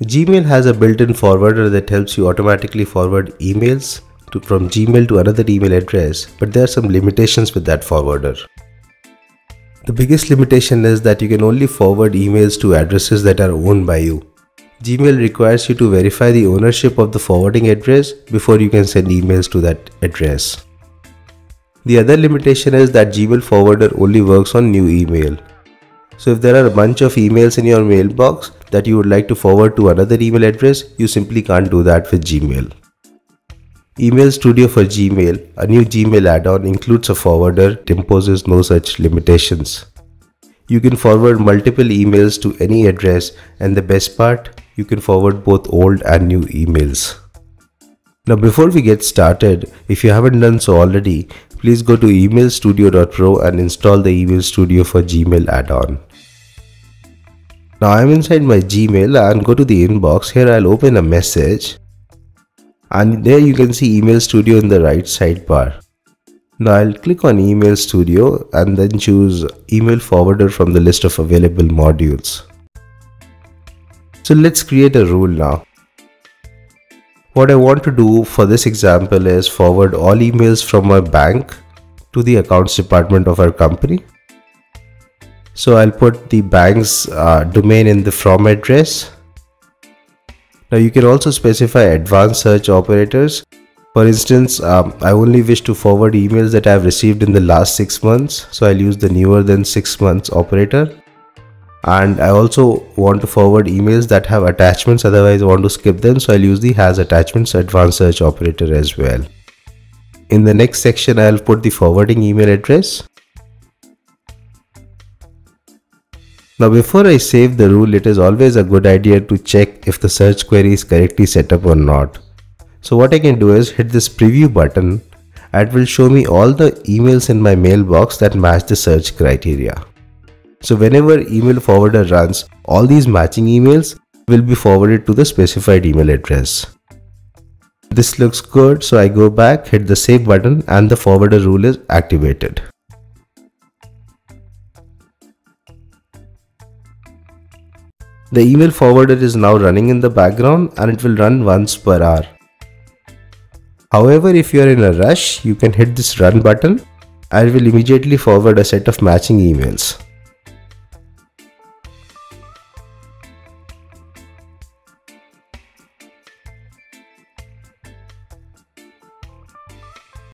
Gmail has a built-in forwarder that helps you automatically forward emails from Gmail to another email address, but there are some limitations with that forwarder. The biggest limitation is that you can only forward emails to addresses that are owned by you. Gmail requires you to verify the ownership of the forwarding address before you can send emails to that address. The other limitation is that Gmail forwarder only works on new email. So if there are a bunch of emails in your mailbox that you would like to forward to another email address, you simply can't do that with Gmail. Email Studio for Gmail, a new Gmail add-on, includes a forwarder that imposes no such limitations. You can forward multiple emails to any address, and the best part, you can forward both old and new emails. Now before we get started, if you haven't done so already, please go to emailstudio.pro and install the Email Studio for Gmail add-on. Now I'm inside my Gmail and go to the inbox. Here I'll open a message and there you can see Email Studio in the right sidebar. Now I'll click on Email Studio and then choose Email Forwarder from the list of available modules. So let's create a rule now. What I want to do for this example is forward all emails from my bank to the accounts department of our company. So I'll put the bank's domain in the from address. Now you can also specify advanced search operators. For instance, I only wish to forward emails that I have received in the last 6 months. So I'll use the newer than 6 months operator. And I also want to forward emails that have attachments, otherwise I want to skip them, so I'll use the has attachments advanced search operator as well. In the next section, I'll put the forwarding email address. Now before I save the rule, it is always a good idea to check if the search query is correctly set up or not. So what I can do is hit this preview button and it will show me all the emails in my mailbox that match the search criteria. So whenever email forwarder runs, all these matching emails will be forwarded to the specified email address. This looks good, so I go back, hit the save button and the forwarder rule is activated. The email forwarder is now running in the background and it will run once per hour. However, if you are in a rush, you can hit this run button and it will immediately forward a set of matching emails.